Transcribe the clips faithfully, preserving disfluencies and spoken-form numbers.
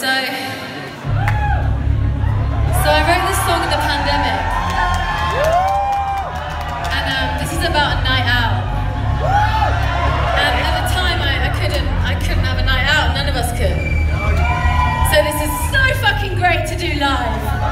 So, so I wrote this song in the pandemic, and um, this is about a night out. And at the time, I, I couldn't, I couldn't have a night out. None of us could. So this is so fucking great to do live.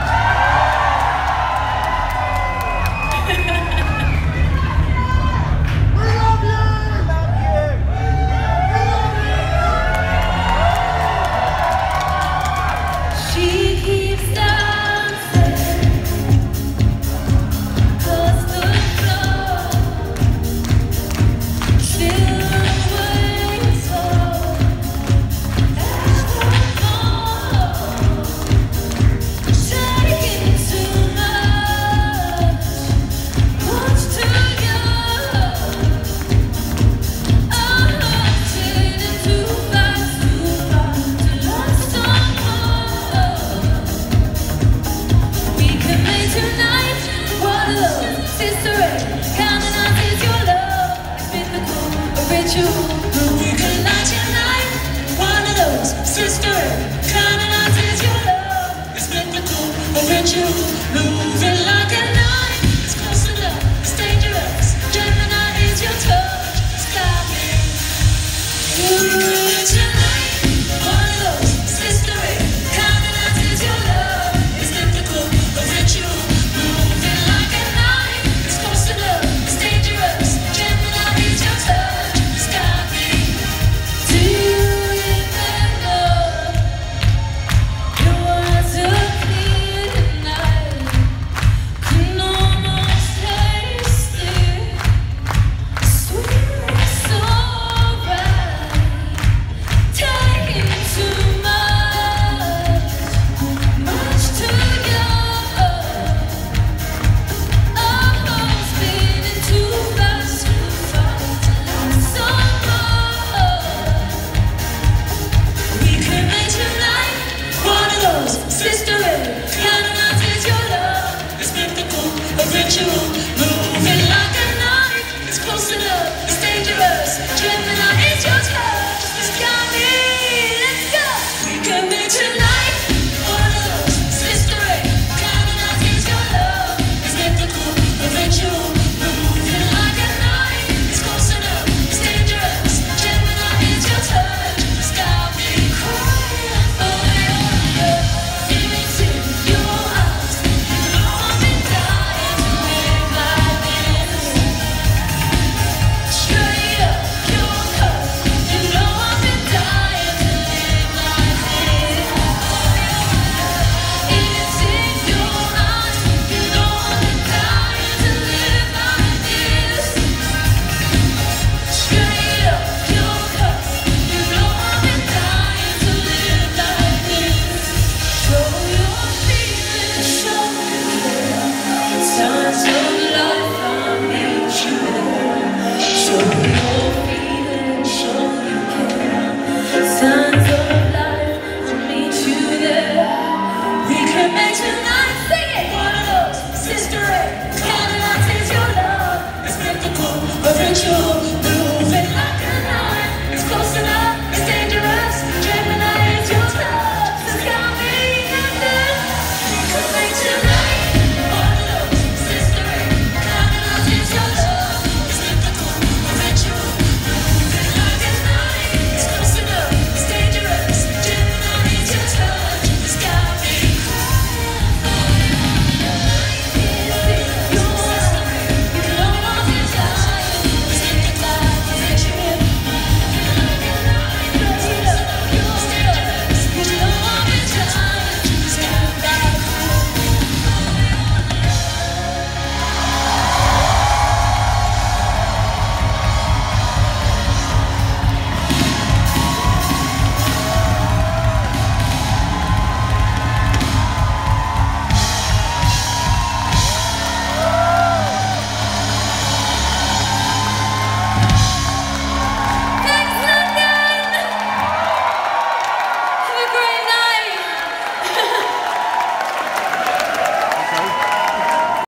Moving like a knife, it's close enough, it's dangerous. Gemini is your touch, it's cloudy.